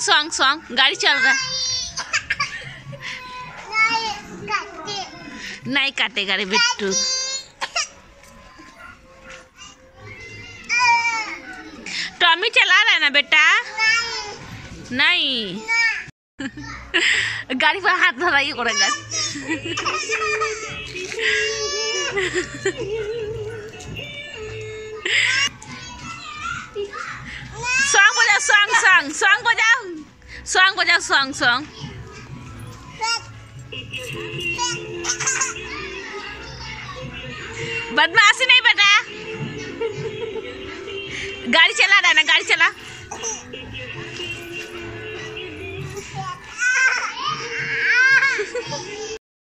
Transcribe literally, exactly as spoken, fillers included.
Song song गाड़ी चल रहा है। नहीं काटेगा रे बिट्टू। टॉमी चला रहा है ना बेटा? नहीं, गाड़ी पर हाथ धरा ये करेगा। सॉन्ग बजाओ, सॉन्ग सॉन्ग सॉन्ग बजाओ, सॉन्ग बजाओ, सॉन्ग सॉन्ग। बदमाशी नहीं बेटा, गाड़ी चला रहा है ना, गाड़ी चला।